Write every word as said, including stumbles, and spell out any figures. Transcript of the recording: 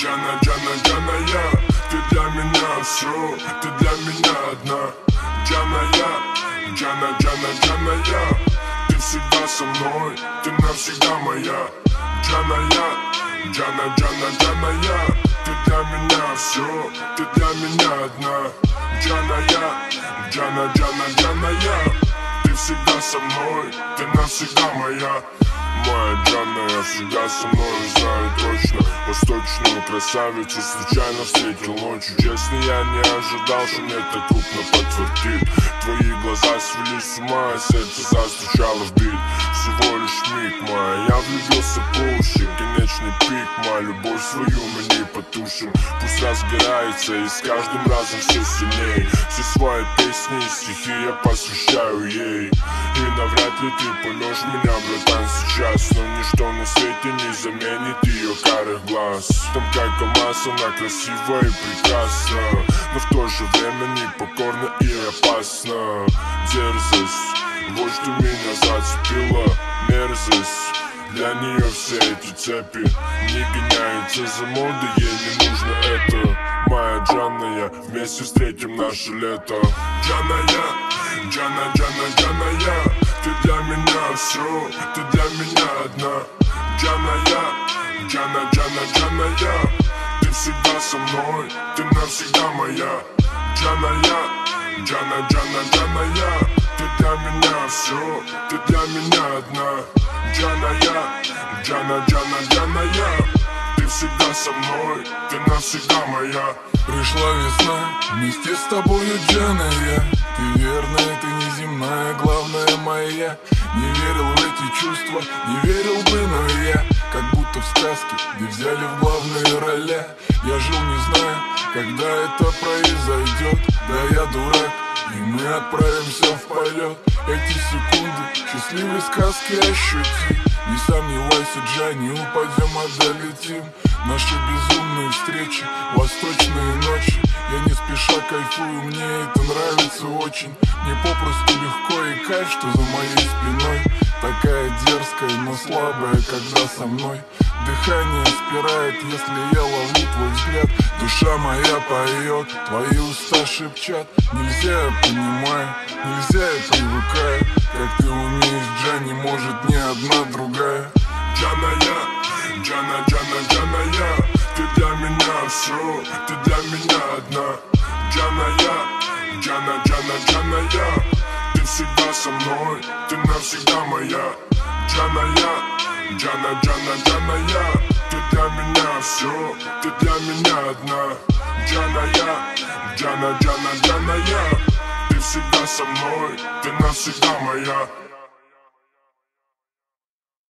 Джана, Джана, Джана, я. Ты для меня все, ты для меня одна. Джана, я, Джана, Джана, Джана, я. Ты всегда со мной, ты навсегда моя. Джана, я, Джана, Джана, Джана, я. Ты для меня все, ты для меня одна. Джана, я, Джана, Джана, Джана, я. Ты всегда со мной, ты навсегда моя. Моя Джана, я всегда со мной, знаю точно. Восточную красавицу случайно встретил ночью. Честно, я не ожидал, что мне так крупно подтвердит. Твои глаза свели с ума, а сердце застучало в бит. Всего лишь миг, моя, я влюбился по уши. Конечный пик, моя любовь свою мы не потушим. Пусть разгорается и с каждым разом все сильней. Все свои песни и стихи я посвящаю ей. И навряд ли ты поймешь меня, братан, сейчас. Но ничто на свете не заменит ее карих глаз. Там как алмаз, она красива и прекрасна, но в то же время непокорна и опасна. Дерзость, вот что меня зацепила. Мерзость, для нее все эти цепи. Не гоняется за модой, ей не нужно это. Моя Джана, я, вместе встретим наше лето. Джана, я, Джана, Джана, Джана, я. Ты для меня все, ты для меня одна. Джана, я, Джана, Джана, Джана, я. Ты всегда со мной, ты навсегда моя. Джана, я, Джана, Джана, Джана, я. Ты для меня все, ты для меня одна. Джана, я, Джана, Джана, Джана, я. Ты всегда со мной, ты навсегда моя. Пришла весна, вместе с тобою, Джана, я. Ты верная, ты неземная, главная моя. Не верил в эти чувства, не верил бы, но я как будто в сказке, где взяли в главные роли. Я жил, не знаю, когда это произойдет. Да я дурак, и мы отправимся в полет. Эти секунды счастливой сказки ощути. Не сомневайся, Джани, упадем, а долетим. Наши безумные встречи, восточные ночи. Я не спеша кайфую, мне это нравится очень. Мне попросту легко и кайф, что за моей спиной. Такая дерзкая, но слабая, когда со мной. Дыхание спирает, если я ловлю твой взгляд. Душа моя поет, твои уста шепчат. Нельзя, я понимаю, нельзя, я привыкаю. Как ты умеешь, Джани, может ни одна другая. Джана, я, Джана, Джана, Джана, я. Ты для меня все, ты для меня одна. Джана, я, Джана, Джана, Джана, я. Ты всегда со мной, ты навсегда моя. Джана, я, Джана, Джана, Джана, я. Ты для меня все, ты для меня одна. Джана, я, Джана, Джана, Джана, я. Ты всегда со мной, ты навсегда моя.